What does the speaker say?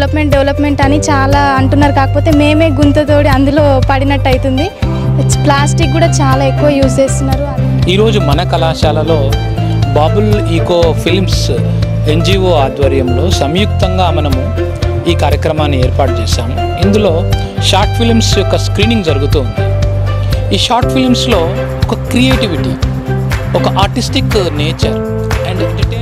Development అని చాలా అంటున్నారు. కాకపోతే మేమే గుంతతోడి అందులో పడినట్టు అవుతుంది. ప్లాస్టిక్ కూడా చాలా ఎక్కువ యూజ్ చేస్తున్నారు. ఈరోజు మన కళాశాలలో బాబుల్ ఈకో ఫిల్మ్స్ ఎన్జిఓ ఆధ్వర్యంలో సంయుక్తంగా మనము ఈ కార్యక్రమాన్ని ఏర్పాటు చేశాము. ఇందులో షార్ట్ ఫిలిమ్స్ యొక్క స్క్రీనింగ్ జరుగుతూ ఉంది. ఈ షార్ట్ ఫిలిమ్స్లో ఒక క్రియేటివిటీ, ఒక ఆర్టిస్టిక్ నేచర్ అండ్